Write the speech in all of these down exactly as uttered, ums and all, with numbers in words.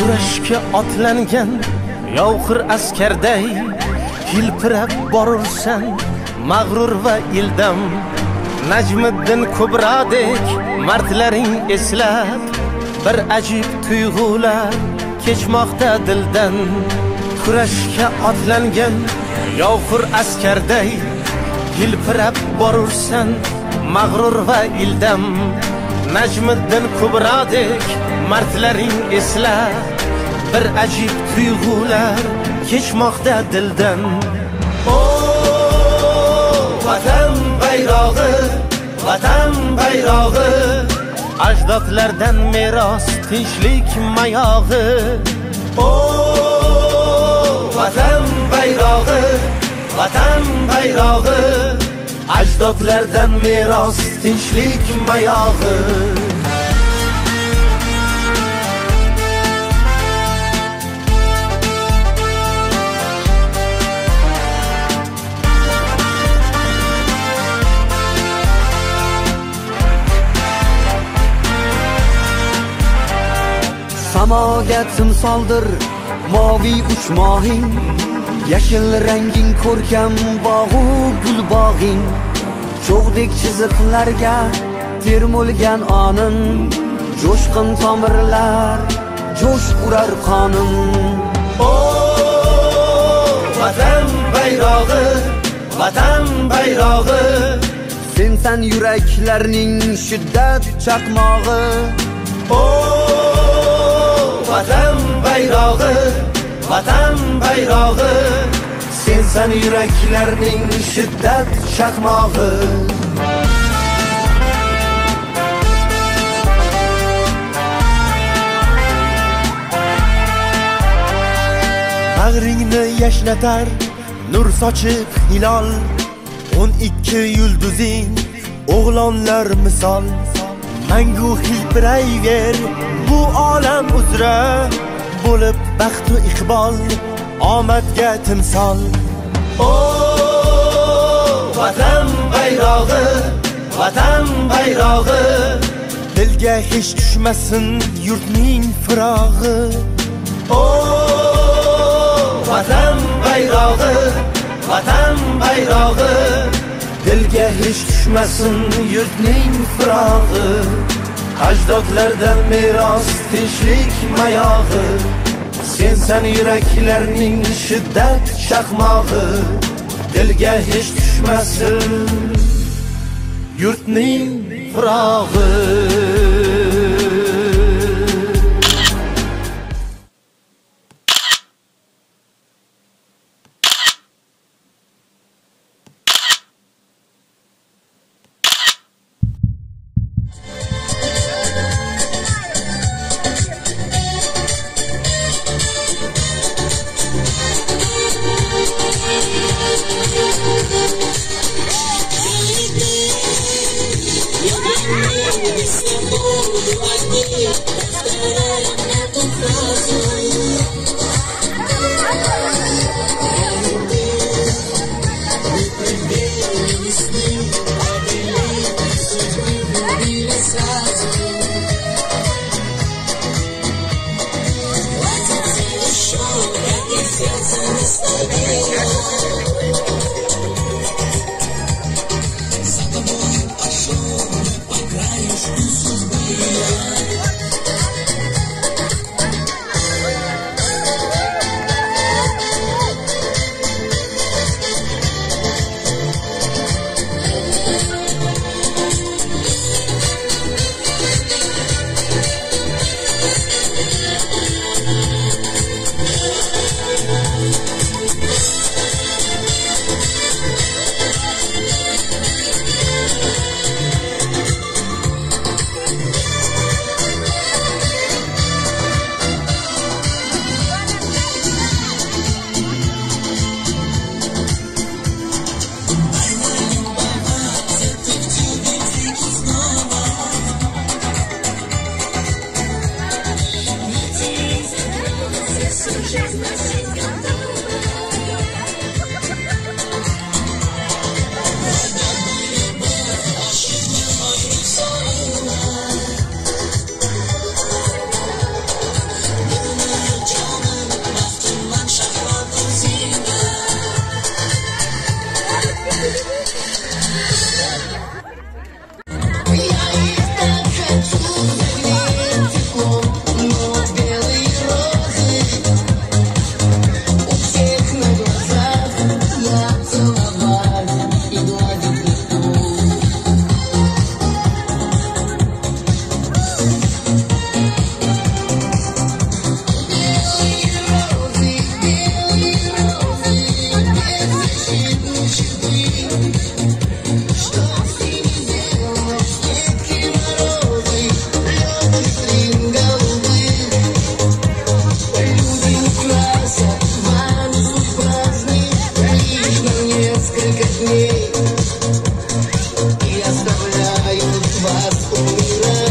kurashga otlangan yovqir askarday hilpirab borursan mag'rur va ildam. Najmiddin Kubrodek mardlaring eslab bir ajib tuyg'ular kechmoqda dildan. Kurashga otlangan yovqir askarday hilpirab borursan mag'rur va ildam. Najmiddin Kubrodek mardlaring eslab bir ajib tuyg'ular kechmoqda dildan. O vatan bayrog'i, vatan bayrog'i, ajdodlardan meros tinchlik mayog'i. O vatan bayrog'i, vatan bayrog'i, ajdodlardan meros tinchlik mayog'i. Samoga timsoldir moviy uchmog'ing, yashil ranging ko'rkam bog'u gul bog'ing. Cho'g'dek chiziqlarga termulgan onim, jo'shqin tomirlar jo'sh urar qonim. O vatan bayrog'i, vatan bayrog'i, sensan yuraklarning shiddat chaqmog'i. O vatan bayrog'i, vatan bayrog'i, sensan yuraklarning shiddat chaqmog'i. Bag'ringni yashnatar nur sochib hilol, o'n ikki yulduzing o'g'lonlar misol. Mangu hilpirayver bu olam uzra, bo'lib baxtu iqbol omadga timsol. O vatan bayrog'i, vatan bayrog'i, dilga hech tushmasin yurtning firog'i. O vatan bayrog'i, vatan bayrog'i, dilga hech tushmasin yurtning firog'i. Ajdodlardan meros tinchlik mayog'i, sensan yuraklarning shiddat chaqmog'i. Dilga hech tushmasin yurtning firog'i.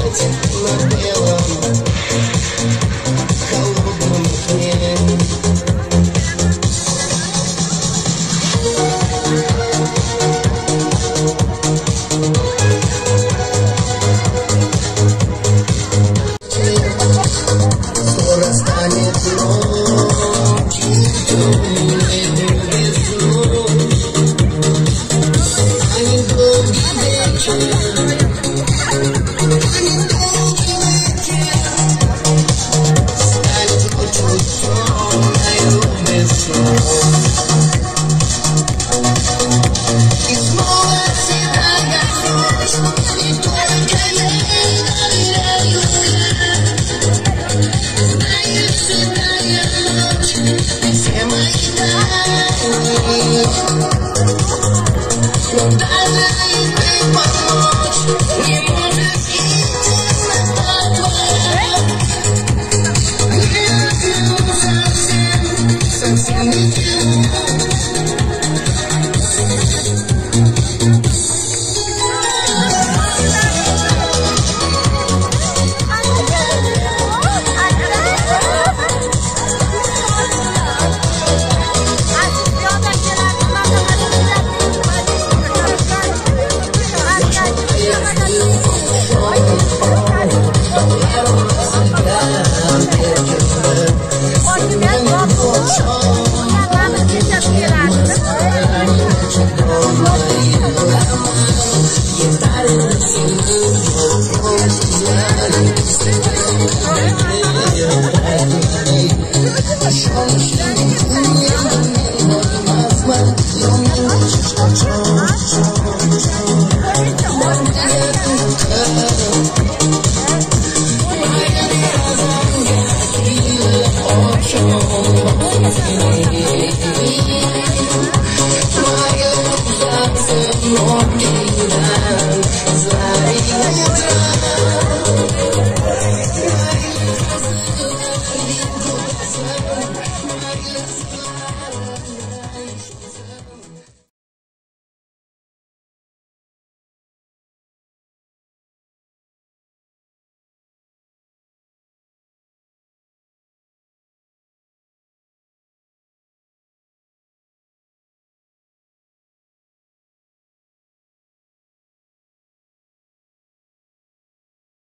Show